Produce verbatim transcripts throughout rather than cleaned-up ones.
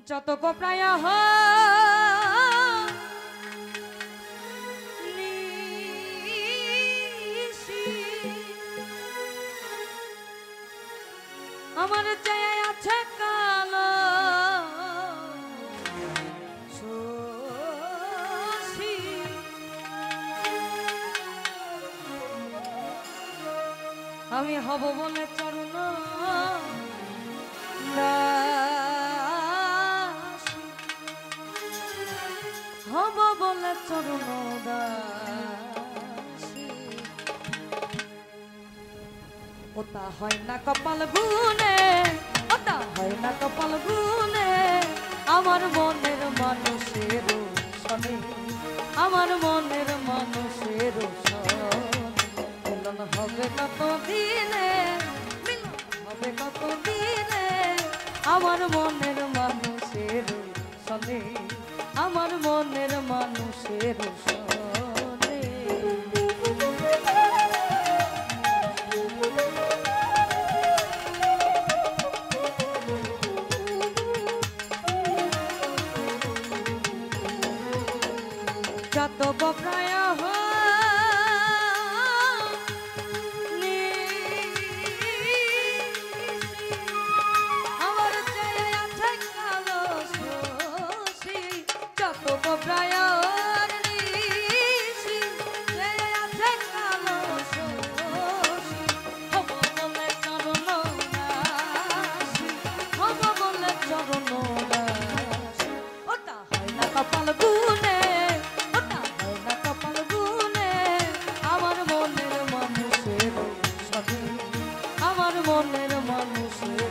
যত প্রায় আমার চাই আছে কালো আমি হব বলে চরণ হব বলে চরণ ওটা হয় না কপাল গুনে ওটা হয় না কপাল গুনে আমার মনের মানুষের শোনে আমার মনের মানুষের মিলন হবে কত দিনে মিলন হবে কত দিনে আমার মনের মানুষের শোনে আমার মনের মানুষের শোনে যত প্রায় কপাল গুনে ওটা হয় না কপাল গুনে আমার মনের মানুষের সাথে আমার মনের মানুষের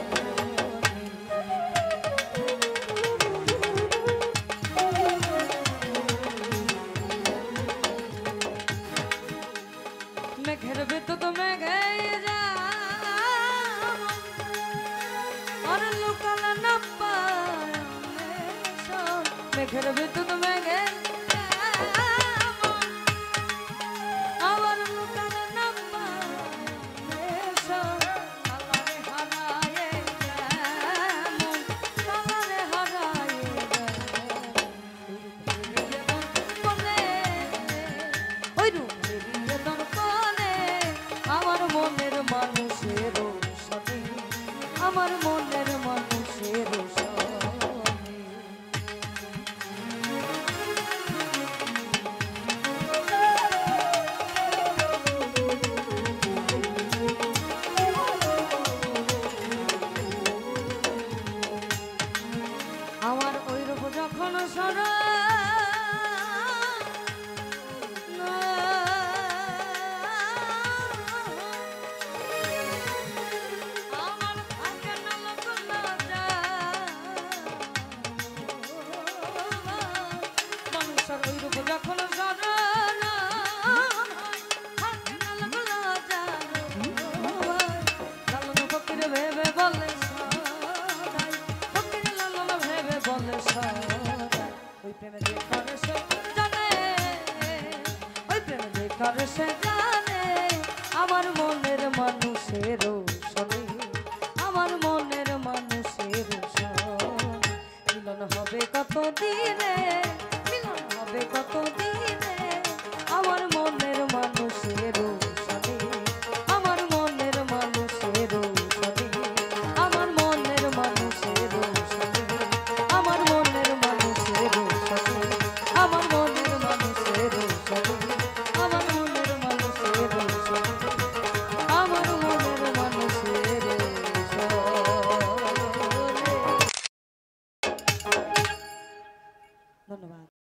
মেঘের ভিতর মেঘে যা আর লোকাল না পায় মেঘের ভিতর মেঘে আবার লোকাল না পায় হারায়ে কালারে হারায়ে ওই রূপের দর্পণে আমার মনের মানুষের সাথে আমার মনের মানুষের আমার ওই রূপ যখন সরা ওই রূপ যখন লালন ফকির ভেবে বলে ফকির লালন ভেবে বলে ওই প্রেমে দেখার সে জানে ওই প্রেমে দেখার সে জানে আমার মনের মানুষের শোনে আমার মনের মানুষের মিলন হবে কত দিনে হবে কত দিনে আমার মনের মানুষের